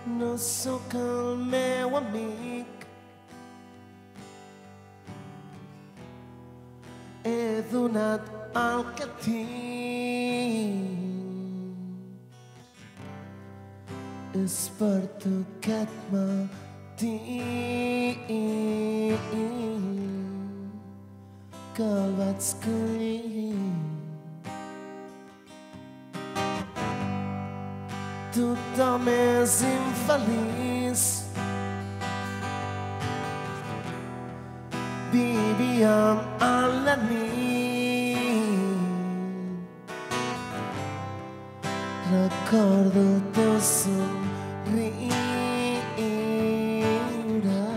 No sóc el meu amic. He donat el que tinc. És per tu aquest matí que el vaig escollir. Tothom és infeliç. Vivíem en la nit. Recordo el teu somriure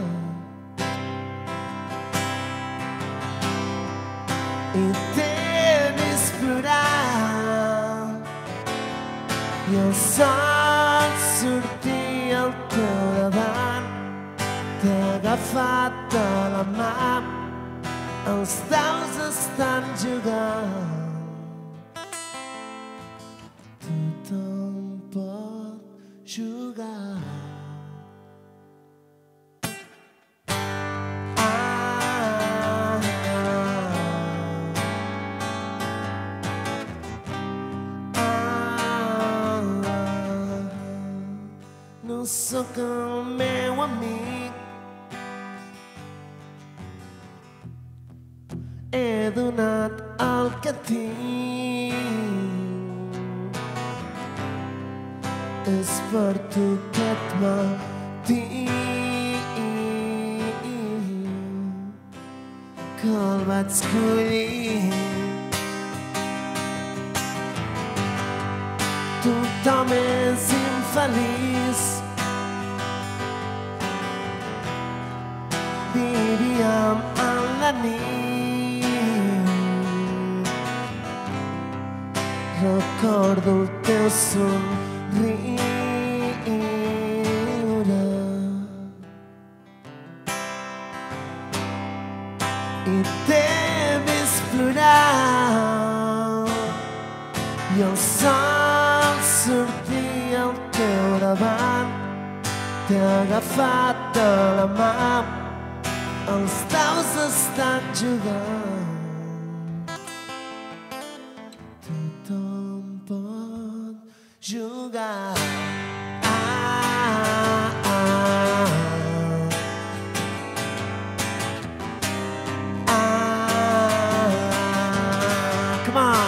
i t'he vist plorar i el sol sortia al teu davant. T'he agafat de la mà, els daus estan jugant. Tothom pot jugar. No sóc el meu amic. He donat el que tinc. És per tu aquest matí que el vaig escollir. Tothom és infeliç. Vivíem en la nit. Recordo el teu somriure i t'he vist plorar i el sol sortia al teu davant. T'he agafat de la mà, els daus estan jugant. Tothom pot jugar. Come on.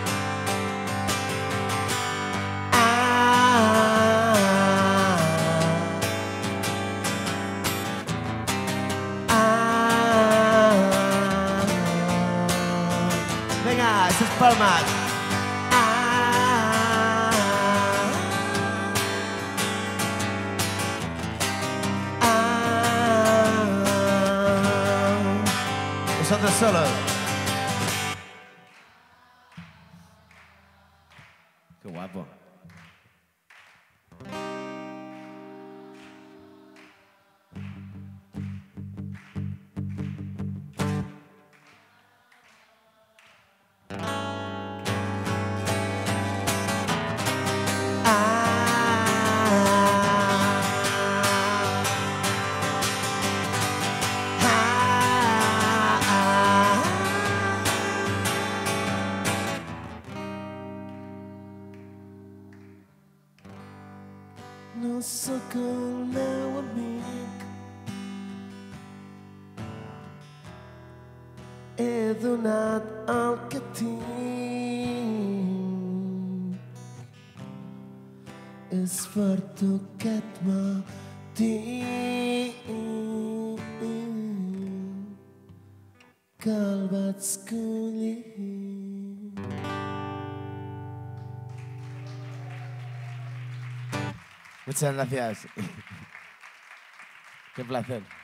Venga, esas palmas. Vosotros solos. Qué guapo. No sóc el meu amic. He donat el que tinc. És per tu aquest matí que el vaig escollir. Muchas gracias. Qué placer.